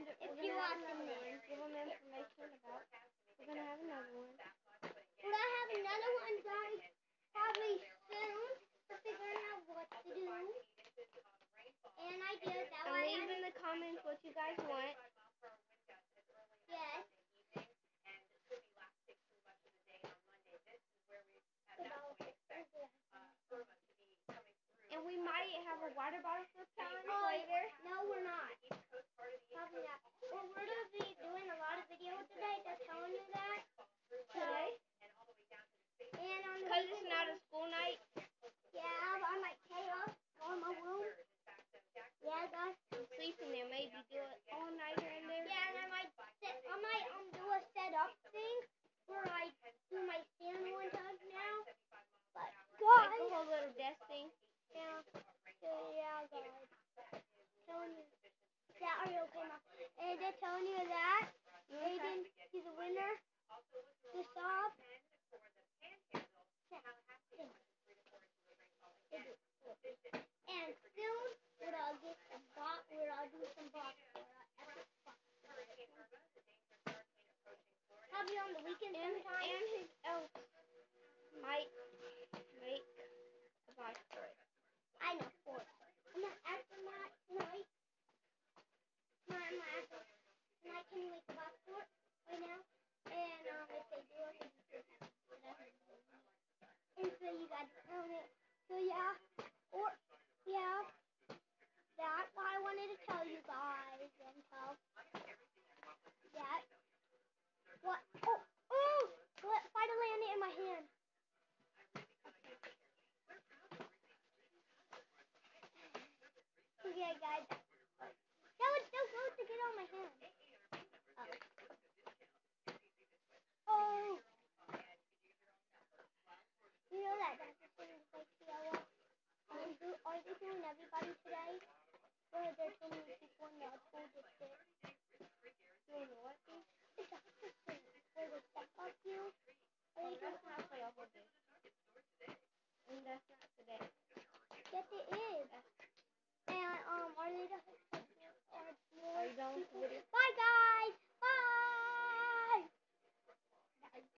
if you're watching this. Give them information about. We're gonna have another one. We're gonna have another one, guys, probably soon. We're figuring out what to do and ideas that And way. leave in the comments what you guys want. Yes. And we might have a water bottle for challenge Oh, later. no, we're not. Probably not. Well, we're gonna be doing a lot of videos today. Just telling you that. Today? And on the Because it's weekend, not a school night. yeah, I might stay up, go in my room. Yeah, guys. Sleep in there. Maybe do it all nighter in there. Yeah, and I might do a setup thing where I do my stand one time now. But Like guys, a whole little desk thing. yeah, guys. Telling you. Yeah, are you okay, Mom? And they're telling you that Aiden, he's a winner. The sob. And soon we'll get some box. We'll do some box. Probably on the weekend sometime. And his elf might make a box for it. I know, for it. I'm not asking that tonight. I'm not asking tonight. Can you make a box for it right now? And if they do it, and so you guys own it. So yeah.